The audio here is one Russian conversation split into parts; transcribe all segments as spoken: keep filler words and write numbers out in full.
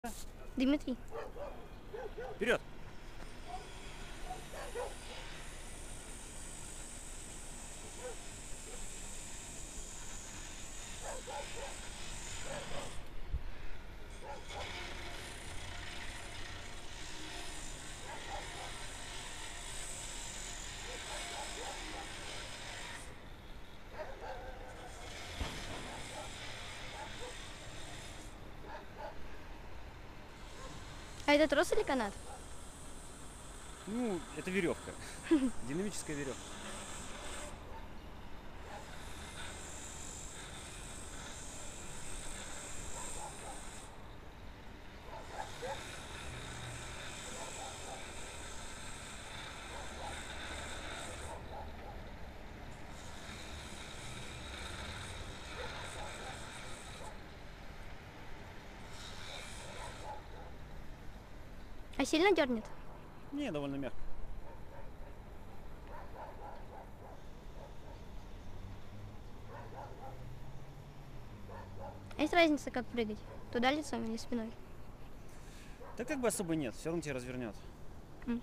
Дмитрий. Вперед! А это трос или канат? Ну, это веревка. Динамическая веревка. А сильно дернет? Не, довольно мягко. А есть разница, как прыгать? Туда лицом или спиной? Да как бы особо нет, все равно тебя развернет. М.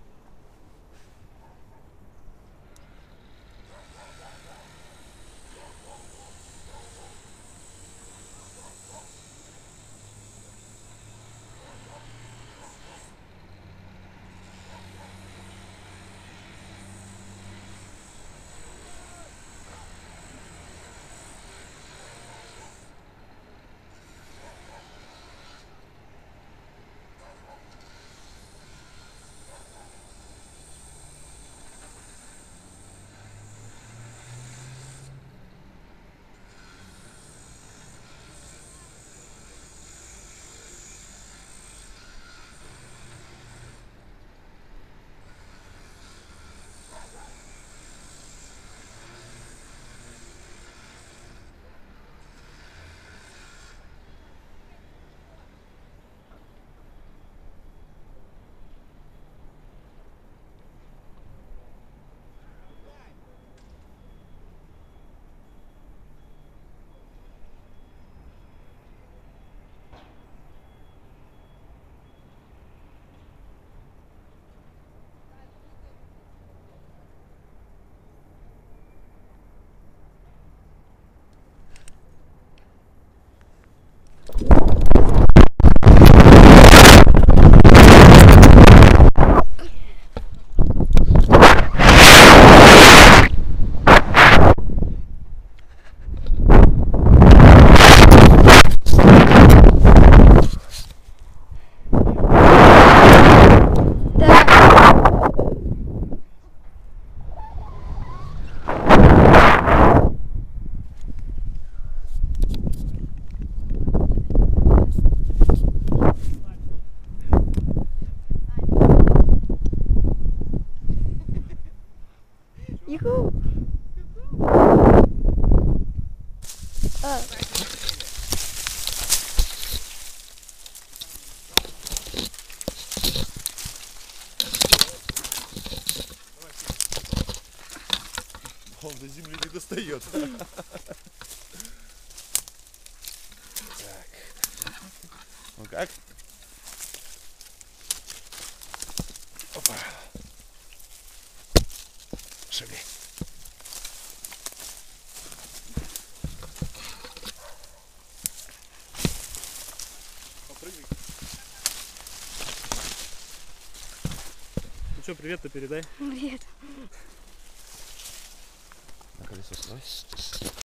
Юху! А. Он до земли не достает. Так. Ну как? Опа. Шагай. Попрыгай. Ну что, привет-то передай. Привет. На колесо стой.